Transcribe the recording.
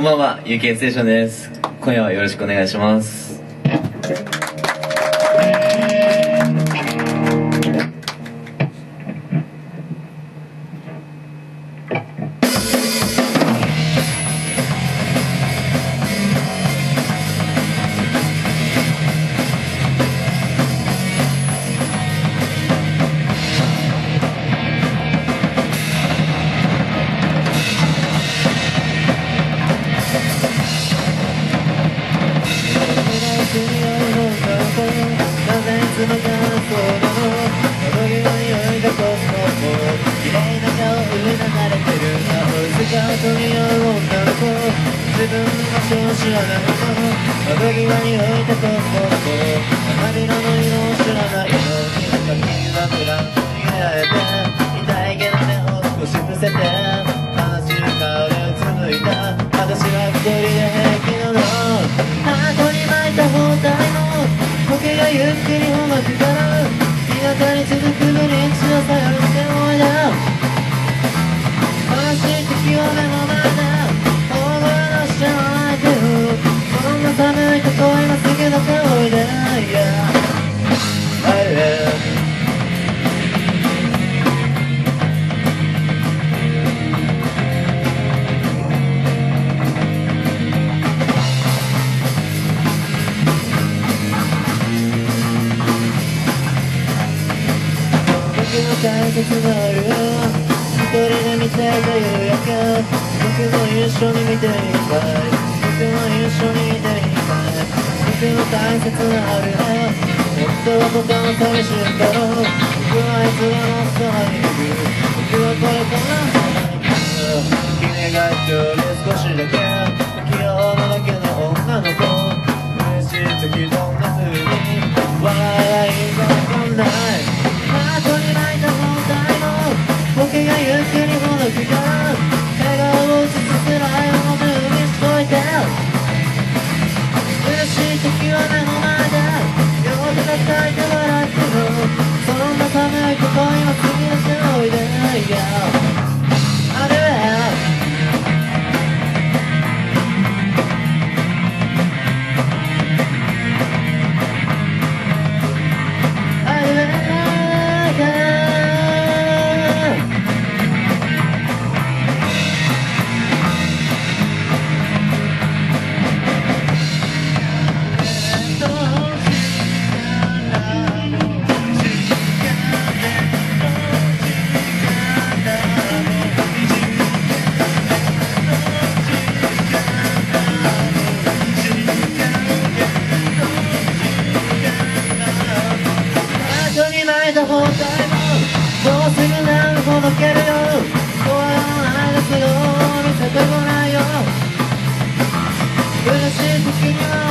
んばんは、有機 S ステーションです。今夜はよろしくお願いします。 自分の場所を知らないの窓際に置いたコップ花びらの色を知らないのに君はブランコに入れられて痛いけど目を少し伏せて悲しい顔でうつむいた私は一人で平気なのハートに巻いた包帯の苔がゆっくりほまくから日向に続くブリッジを探しておいだ悲しい時は目の前でそんな寒いとこ今すぐ出ておいで 僕の大切な夜一人で見ていた夕焼け僕も一緒に見てみたい僕も一緒にいてみたい僕の大切な春へ本当はとても寂しいんだろう僕はいつでもそばにいる僕はこれから君が一人少しだけ器用なだけの女の子嬉しい時どんな風に笑いがわかんないハートに巻いた包帯の僕がゆっくりほどくから笑顔を映すくらいの準備しといて嬉しい時は目の前で両手叩いて笑ってるそんな寒いこと今過ぎしておいであれ包帯ももうすぐ何ほどけるよ怖いないですよ見せてごらんよ嬉しい時には